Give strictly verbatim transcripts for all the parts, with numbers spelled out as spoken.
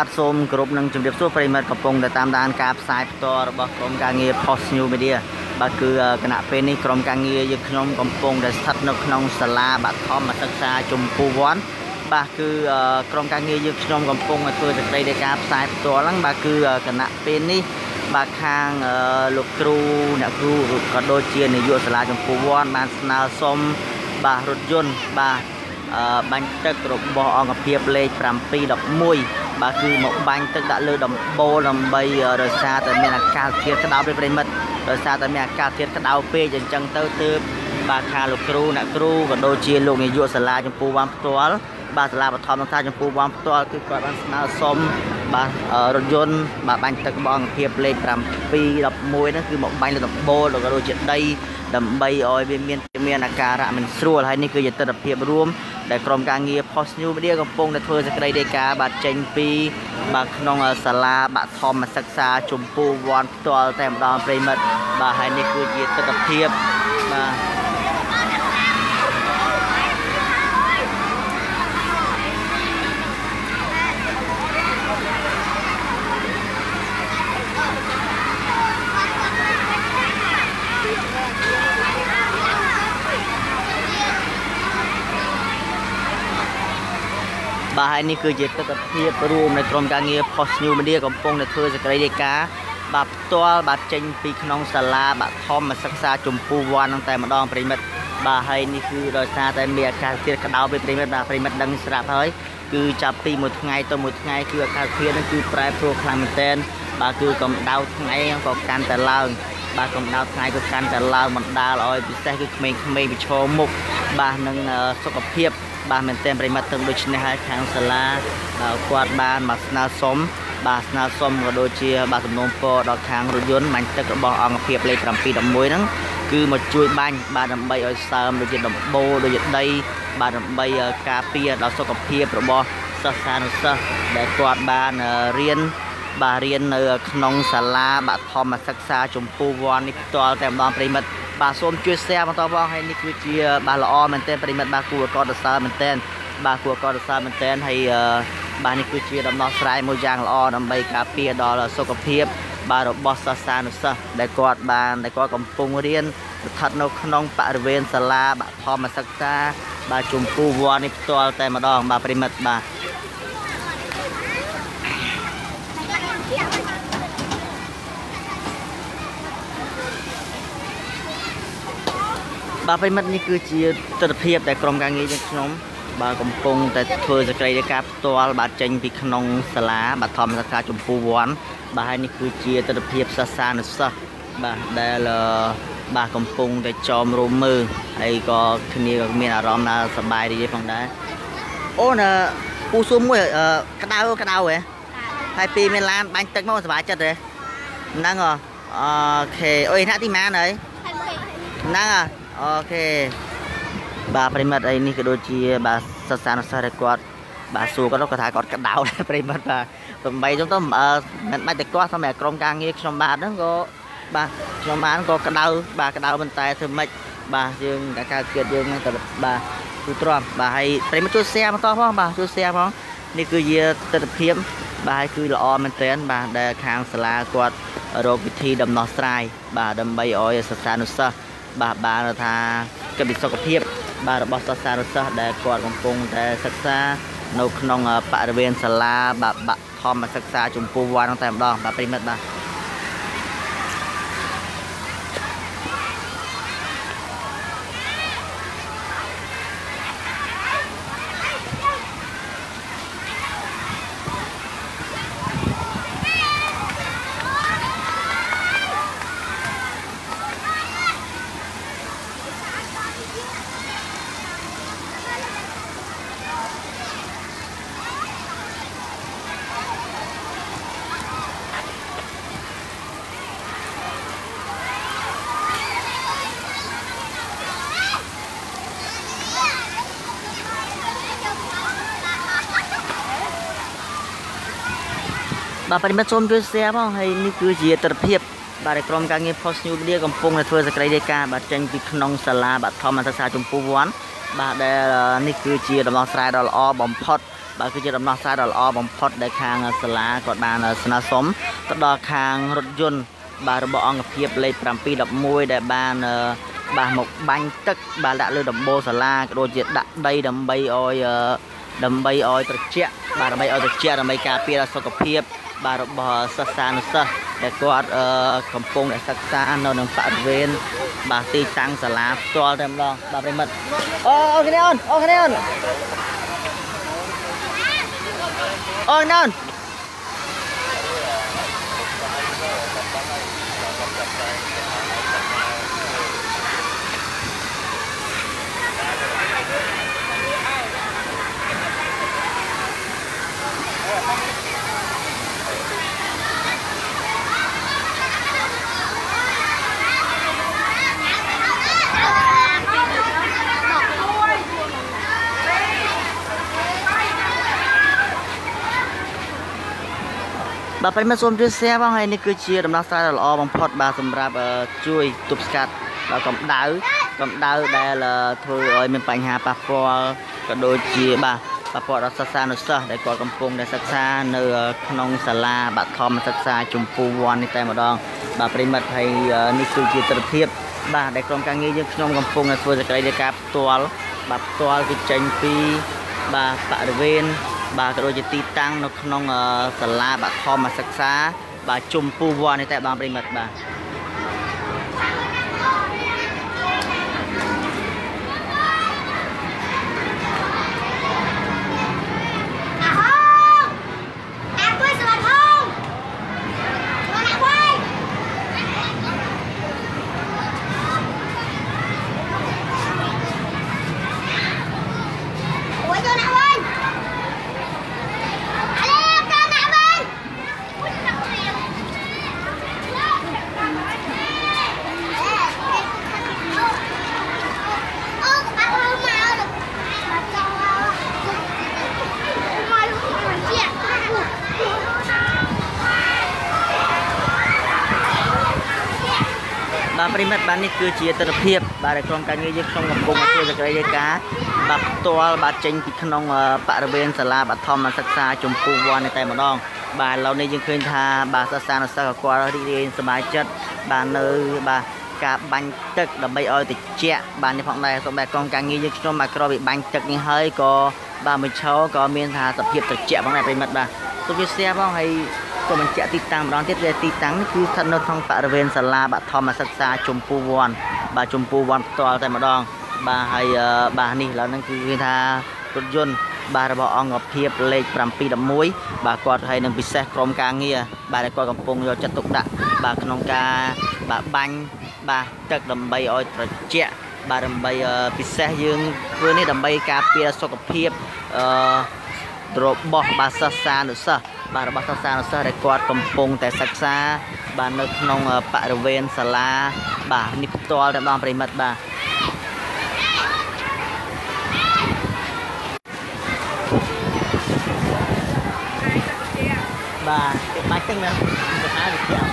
បាទសូមគោរពនឹងជម្រាបសួរប្រិមត្តកំពុងតែតាមដានការផ្សាយផ្ទាល់របស់ក្រុមការងារ Post New Media បាទគឺគណៈពេលនេះក្រុមការងារយើងខ្ញុំកំពុងតែស្ថិតនៅក្នុងសាលាបឋមសិក្សាជំពូវ័នបាទគឺក្រុមការងារយើងខ្ញុំកំពុងធ្វើសេចក្តីនៃការផ្សាយផ្ទាល់ហ្នឹងបាទគឺគណៈពេលនេះបាទខាងលោកគ្រូអ្នកគ្រូក៏ដូចជានាយកសាលាជំពូវ័នបានស្នើសុំបាទរថយន្តបាទបាញ់ទឹករបស់អង្គភាពលេខ7១១បាទគឺមកបាញ់ទឹកដាក់លើដំបូលដើម្បីរសារតែមានអាកាសធាតុក្តៅពេលប្រិមិត្តរសារតែមានអាកាសធាតុក្តៅពេកអញ្ចឹងទៅទើបបាទខាងលោកគ្រូអ្នកគ្រូក៏ដូចជាលោកនាយកសាលាជំពូវ័នផ្ទាល់បាទសាលាបឋមសិក្សាជំពូវ័នផ្ទាល់គឺគាត់បានស្នើសុំបាទរថយន្តបាទបាញ់ទឹករបស់អង្គភាពលេខ7១១ហ្នឹងគឺមកបាញ់លើដំបូលក៏ដូចជាដីដើម្បីឲ្យវាមានមានអាការៈមិនស្រួលហើយនេះគឺជាទស្សនវិជ្ជារួមដែលក្រុមការងារ Post New Media កំពុងតែធ្វើសេចក្តីរាយការណ៍បាទចេញពីបាទក្នុងសាលាបឋមសិក្សាជំពូវ័នផ្ទាល់តែម្ដងប្រិមិត្តបាទហើយនេះគឺជាទស្សនវិជ្ជាបាទបាទហើយនេះគឺជាទស្សនវិជ្ជារួមនៃក្រុមការងារ Post New Media កំពុងតែធ្វើសេចក្តីរាយការណ៍បាទផ្ទាល់បាទចេញពីក្នុងសាលាបឋមសិក្សាជំពូវ័នហ្នឹងតែម្ដងប្រិមិត្តបាទហើយនេះគឺដោយសារតែមានអាកាសធាតុក្តៅពេលប្រិមិត្តបាទប្រិមិត្តដឹងស្រាប់ហើយគឺចាប់ពីមួយថ្ងៃទៅមួយថ្ងៃគឺអាកាសធាតុហ្នឹងគឺប្រែប្រួលខ្លាំងមែនទែនបាទគឺកម្ដៅថ្ងៃក៏កាន់តែឡើងបាទកម្ដៅថ្ងៃក៏កាន់តែឡើងបណ្ដាលឲ្យពិសេសគឺក្មេងៗប្រឈមមុខបាទនឹងសុខភាពបាទមែនទែនប្រិមត្តទាំងដូច្នេះហើយខាងសាលាគាត់បានមកស្នើសុំបាទស្នើសុំក៏ដូចជាបាទសំណូមពរដល់ខាងរថយន្តបាញ់ទឹករបស់អង្គភាពលេខ7១១ហ្នឹងគឺមកជួយបាញ់បាទដើម្បីឲ្យសើមដូចជាដំបូលដូចជាដីបាទដើម្បីការពារដល់សុខភាពរបស់សិស្សានុសិស្សដែលគាត់បានរៀនបាទរៀននៅក្នុងសាលាបឋមសិក្សាជំពូវ័ននេះផ្ទាល់តែម្ដងប្រិមិត្តបាទសូមជួយ share បន្តផងហើយនេះគឺជាបាទល្អមែនទែនប្រិមិត្តបាទគួរឲ្យកត់សរសើរមែនទែនបាទគួរឲ្យកត់សរសើរមែនទែនហើយបាទនេះគឺជាដំណោះស្រាយមួយយ៉ាងល្អដើម្បីការពារដល់សុខភាពបាទរបស់សិស្សានុសិស្សដែលគាត់បានដែលគាត់កំពុងរៀនស្ថិតនៅក្នុងបរិវេណសាលាបឋមសិក្សាបាទជំពូវ័ននេះផ្ទាល់តែម្ដងបាទប្រិមិត្តបាទបាទប្រិមិត្តនេះគឺជាទស្សនវិជ្ជាដែលក្រុមការងារយើងខ្ញុំបាទកំពុងតែធ្វើសេចក្តីរាយការណ៍ផ្ទាល់បាទចេញពីក្នុងសាលាបឋមសិក្សាជំពូវ័នបាទហើយនេះគឺជាទស្សនវិជ្ជាសិស្សានុសិស្សបាទដែលបាទកំពុងតែចោមរោមមើលហើយក៏គ្នាក៏មានអារម្មណ៍ថាសប្បាយរីករាយផងដែរអូនពូសួរមួយក្តៅក្តៅហ៎ហើយពីមានឡានបាញ់ទឹកមកសប្បាយចិត្តទេហ្នឹងអូខេអុយណាទីម៉ានហើយហ្នឹងអូខេបាទប្រិមិត្តអីនេះក៏ដូចជាបាទសិស្សានុសិស្សដែលគាត់បាទសួរគាត់គាត់ថាគាត់ក្តៅដែរប្រិមិត្តបាទដើម្បីចឹងទៅមិនបាច់តែគាត់សម្រាប់ក្រុមការងារខ្ញុំបាទហ្នឹងក៏បាទខ្ញុំបានក៏ក្តៅបាទក្តៅប៉ុន្តែធ្វើម៉េចបាទយើងតែការគិតយើងទៅបាទទូទ្រាំបាទហើយប្រិមិត្តជួយ share បន្តផងបាទជួយ share ផងនេះគឺជាទស្សនវិជ្ជាបាទគឺល្អមែនទែនបាទដែលខាងសាលាគាត់រកវិធីដំណោះស្រាយបាទដើម្បីឲ្យសិស្សានុសិស្សបាទបានថាកិត្តិសុខភាពបាទរបស់សិស្សានុសិស្សដែលគាត់កំពុងតែសិក្សានៅក្នុងបរិវេណសាលាបាទបឋមសិក្សាជំពូវ័នតែម្ដងបាទប្រិមិត្តបាទបាទប្រិមិត្តសូមជួយ share ផងហើយនេះគឺជាទស្សនវិជ្ជាបាទក្រុមការងារ Post New Media កំពុងតែធ្វើសេចក្តីរាយការណ៍បាទចេញពីក្នុងសាលាបឋមសិក្សាជំពូវ័នបាទដែលនេះគឺជាដំណោះស្រាយដ៏ល្អបំផុតបាទគឺជាដំណោះស្រាយដ៏ល្អបំផុតដែលខាងសាលាគាត់បានស្នើសុំទៅដល់ខាងរថយន្តបាទរបស់អង្គភាពលេខbảy một mộtដែលបានបាទមកបាញ់ទឹកបាទដាក់លើដំបូលសាលាក៏ដូចជាដាក់ដីដើម្បីឲ្យដើម្បីឲ្យត្រជាក់បាទដើម្បីឲ្យត្រជាក់ដើម្បីការពារសុខភាពបាទរបស់សិស្សានុសិស្សដែលគាត់កំពុងតែសិក្សានៅក្នុងបរិវេណបាទទីតាំងសាលាផ្ទាល់តែម្ដងបាទប្រិមិត្តអូអូគ្នាអូនអូគ្នាអូនអូនអូនបាទប្រិមត្តសូមជួយ share បងហើយនេះគឺជាដំណោះស្រាយដ៏ល្អបំផុតបាទសម្រាប់ជួយទប់ស្កាត់ដល់កម្ដៅកម្ដៅដែលធ្វើឲ្យមានបញ្ហាប៉ះពាល់ក៏ដូចជាបាទប៉ះពាល់ដល់សិស្សានុសិស្សដែលគាត់កំពុងតែសិក្សានៅក្នុងសាលាបឋមសិក្សាជំពូវ័ននេះតែម្ដងបាទប្រិមត្តហើយនេះគឺជាទស្សនវិជ្ជាបាទដែលក្រុមការងារយើងខ្ញុំកំពុងតែធ្វើសេចក្តីរាយការណ៍ផ្ទាល់បាទផ្ទាល់គឺចេញពីបាទបរិវេណបាទក៏ដូចជាទីតាំងនៅក្នុងសាលាបឋមសិក្សាបាទជំពូវ័ននេះតែបងប្រិមិត្តបាទបាទប្រិមិត្តបាទនេះគឺជាទស្សនវិជ្ជាបាទក្រុមការងារយើងខ្ញុំកំពុងធ្វើសេចក្តីរាយការណ៍បាទផ្ទាល់បាទចេញពីក្នុងបរិវេណសាលាបឋមសិក្សាជំពូវ័ននេះតែម្ដងបាទឥឡូវនេះយើងឃើញថាបាទសិស្សានុសិស្សក៏គាត់រីករាយសប្បាយចិត្តបាទនៅបាទការបាញ់ទឹកដើម្បីឲ្យត្រជាក់បាទនេះផងដែរសូមតែក្រុមការងារយើងខ្ញុំបាទក្រោយពីបាញ់ទឹកនេះហើយក៏បាទមួយឈរក៏មានថាសភាពត្រជាក់ផងដែរប្រិមិត្តបាទសូមជួយ share ផងហើយសូមបញ្ជាក់ទីតាំងម្ដងទៀតវាទីតាំងនេះគឺស្ថិតនៅក្នុងបរិវេណសាលាបឋមសិក្សាជំពូវ័នបាទជំពូវ័នផ្ទាល់តែម្ដងបាទហើយបាទនេះឥឡូវហ្នឹងគឺគេថារថយន្តបាទរបស់អង្គភាពលេខbảy một mộtបាទគាត់ហើយនឹងពិសេសក្រុមការងារបាទគាត់កំពុងយកចិត្តទុកដាក់បាទក្នុងការបាទបាញ់បាទទឹកដើម្បីឲ្យត្រជាក់បាទដើម្បីពិសេសយើងធ្វើនេះដើម្បីការពារសុខភាពអឺរបស់បាទសិស្សានុសិស្សបាទរបស់សិស្សានុសិស្សដែលគាត់កំពុងតែសិក្សាបាទនៅក្នុងបរិវេណសាលាបាទនេះផ្ទាល់តែម្ដងប្រិមិត្តបាទបាទបាច់ទឹកណាទៅហៅវិទ្យា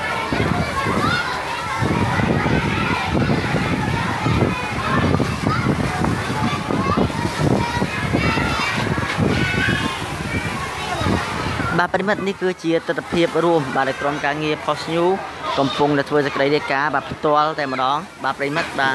បាទប្រិមិត្តនេះគឺជាទស្សនវិជ្ជារួមបាទដែលក្រុមការងារ Post News កំពុងតែធ្វើសេចក្តីរាយការណ៍បាទផ្ទាល់តែម្ដងបាទប្រិមិត្តបាទ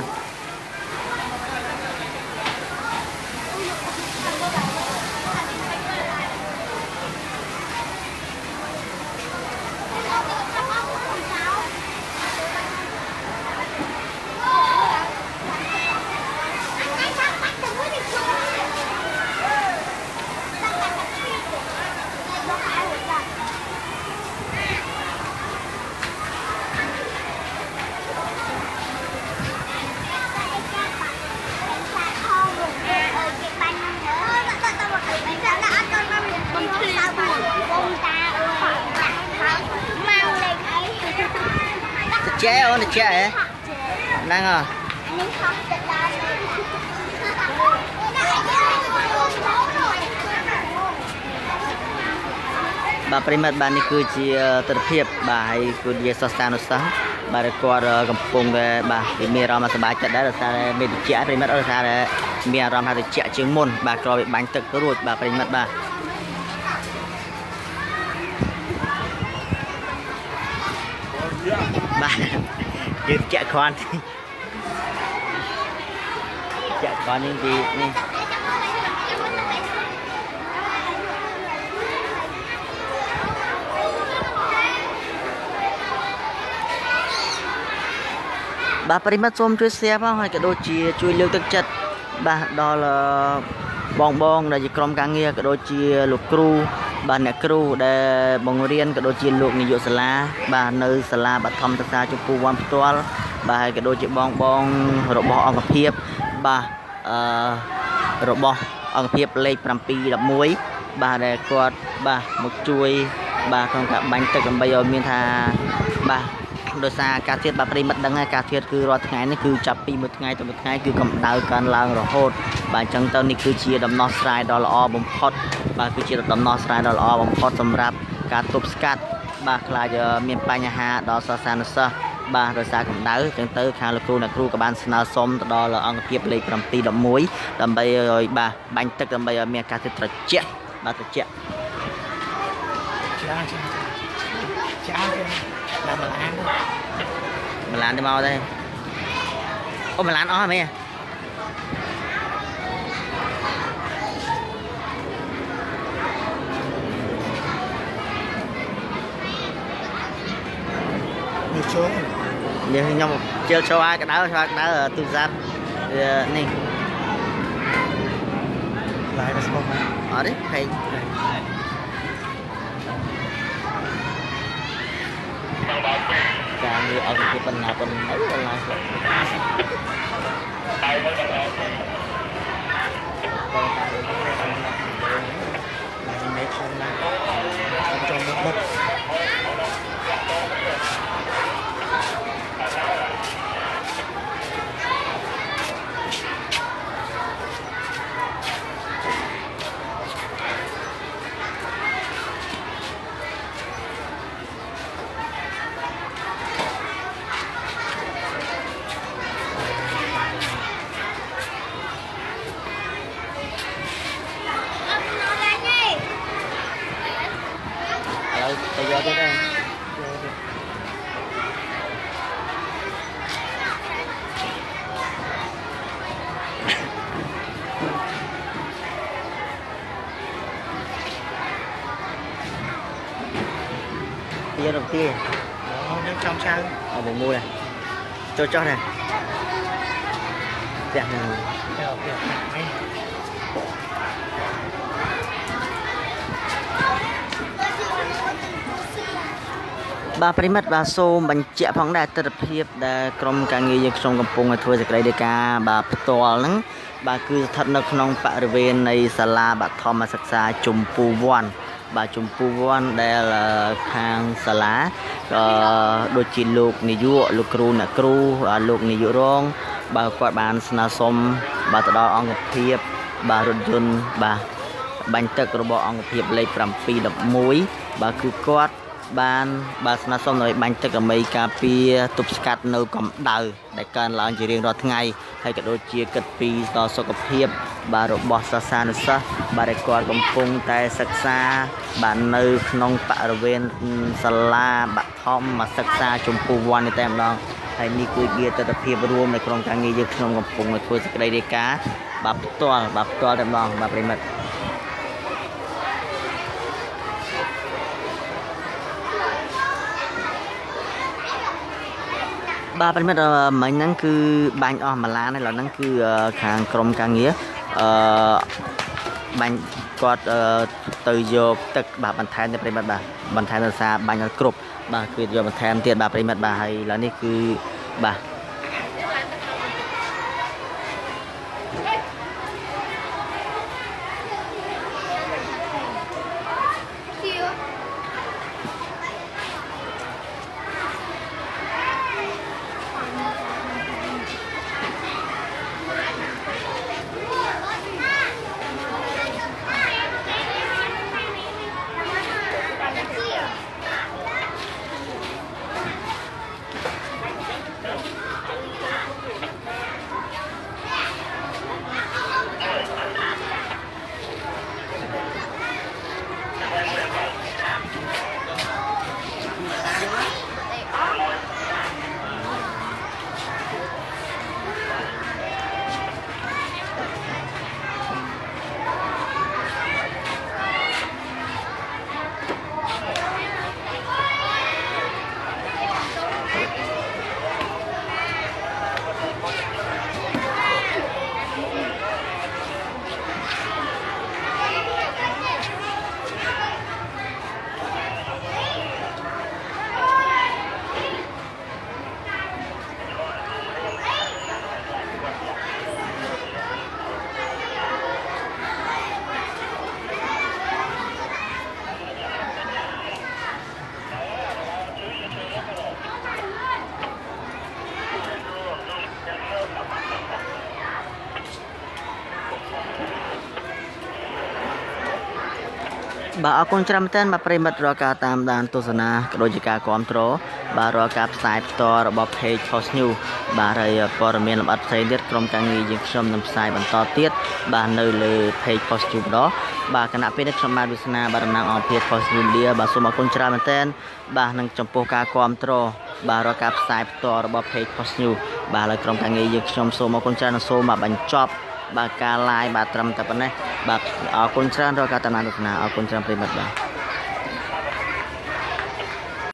chế ôn được chế đang à bà primat bà này cứ chỉ tập hiệp bà hay cứ đi so sánh nó sáng bà được qua cầm phồng về bà thì mẹ ra mà sờ bài chặt đấy là sao mẹ được chế primat ở sao đấy មានអារម្មណ៍ថាត្រជាក់ជាងមុនបាទក្រោយបាញ់ទឹករួចបាទប្រិមិត្តបាទបាទយើងចាក់គ្រាន់ចាក់គ្រាន់នេះពីនេះបាទប្រិមិត្តសូមជួយ share ផងហើយក៏ដូចជាជួយលើកទឹកចិត្តបាទដល់បងបងដែលជាក្រុមការងារក៏ដូចជាលោកគ្រូបាទអ្នកគ្រូដែលបង្រៀនក៏ដូចជាលោកនាយកសាលាបាទនៅសាលាបឋមសិក្សាចំពោះវ័នផ្ទាល់បាទហើយក៏ដូចជាបងបងរបស់អង្គភាពបាទអឺរបស់អង្គភាពលេខ7 11បាទដែលគាត់បាទមកជួយបាទក្នុងការបាញ់ទឹកដើម្បីឲ្យមានថាបាទដោយសារការធាតុបាទប្រិមិត្តដឹងហើយការធាតុគឺរាល់ថ្ងៃនេះគឺចាប់ពីមួយថ្ងៃទៅមួយថ្ងៃគឺកម្ដៅកើនឡើងរហូតបាទអញ្ចឹងទៅនេះគឺជាដំណោះស្រាយដ៏ល្អបំផុតបាទគឺជាដំណោះស្រាយដ៏ល្អបំផុតសម្រាប់ការទប់ស្កាត់បាទខ្លាចមានបញ្ហាដល់សិស្សានុសិស្សបាទដោយសារកម្ដៅអញ្ចឹងទៅខាងលោកគ្រូអ្នកគ្រូក៏បានស្នើសុំទៅដល់អង្គភាពលេខ7 11ដើម្បីឲ្យបាទបាញ់ទឹកដើម្បីឲ្យមានការធាតុត្រជាក់បាទត្រជាក់ចាចាចាដល់ម្លានម្លានទៅមកđâyអូម្លានអស់ហើយមែននេះចូលនេះខ្ញុំជិលចូលឲ្យក្តៅចូលក្តៅទូរស័ព្ទនេះឡាយមកស្មោះអត់ទេហេការងារអង្គភាពបណ្ណាបណ្ណាទៅឡើងស្លាប់មេខំណាចូលមកបត់ទៅយកទៅដែរទៀតដល់ទៀតអូខ្ញុំចង់ឆៅអត់មួយចូលចោះនេះផ្ទះហ្នឹងផ្ទះផ្ទះអីបាទប្រិមិត្តបាទសូមបញ្ជាក់ផងដែរទស្សនវិជ្ជាដែលក្រុមការងារយើងខ្ញុំកំពុងធ្វើសេចក្តីរាយការណ៍បាទផ្ទាល់ហ្នឹងបាទគឺស្ថិតនៅក្នុងបរិវេណនៃសាលាបឋមសិក្សាជំពូវ័នបាទជំពូវ័នដែលខាងសាលាក៏ដូចជាលោកនាយកលោកគ្រូអ្នកគ្រូលោកនាយករងបាទគាត់បានស្នើសុំបាទទៅដល់អង្គភាពបាទរថយន្តបាទបាញ់ទឹករបស់អង្គភាពលេខ7 11បាទគឺគាត់បានបាទស្នើសុំឲ្យបាញ់ទឹកដើម្បីការពារទប់ស្កាត់នៅកម្ដៅដែលកើនឡើងជារៀងរាល់ថ្ងៃហើយក៏ដូចជាគិតពីដល់សុខភាពបាទរបស់សិស្សានុសិស្សបាទដែលគាត់កំពុងតែសិក្សាបាទនៅក្នុងបរិវេណសាលាបឋមសិក្សាជំពូវ័ននេះតែម្ដងហើយនេះគឺជាទស្សនវិជ្ជារួមនៃក្រុមការងារយើងខ្ញុំកំពុងធ្វើសេចក្តីរាយការណ៍បាទផ្ទាល់បាទផ្ទាល់តែម្ដងបាទប្រិមិត្តបាទប្រិមិត្តមិញហ្នឹងគឺបាញ់អស់មួយឡានហើយឥឡូវហ្នឹងគឺខាងក្រុមការងារអឺបាញ់គាត់ទៅយកទឹកបាទបន្ថែមទៅប្រិមិត្តបាទបន្ថែមដោយសារបាញ់ឲ្យគ្រប់បាទគឺយកបន្ថែមទៀតបាទប្រិមិត្តបាទហើយឥឡូវនេះគឺបាទបាទអរគុណច្រើនមែនទែនបាទប្រិមិត្តរកការតាមដានទស្សនាក៏ដូចជាការគាំទ្របាទរកការផ្សាយផ្ទាល់របស់ Page Post News បាទហើយព័ត៌មានលម្អិតផ្សេងទៀតក្រុមការងារយើងខ្ញុំនឹងផ្សាយបន្តទៀតបាទនៅលើ Page Post News ម្ដងបាទគណៈពេលនេះខ្ញុំបានវាសនាបាទតំណាងអង្គភាព Post News Media បាទសូមអរគុណច្រើនមែនទែនបាទនឹងចំពោះការគាំទ្របាទរកការផ្សាយផ្ទាល់របស់ Page Post News បាទហើយក្រុមការងារយើងខ្ញុំសូមអរគុណច្រើននិងសូមមកបញ្ចប់បាទការ live បាទត្រឹមតែប៉ុណ្ណេះបាទអរគុណច្រើនរកការតាមដានទស្សនាអរគុណច្រើនប្រិមិត្តបាទ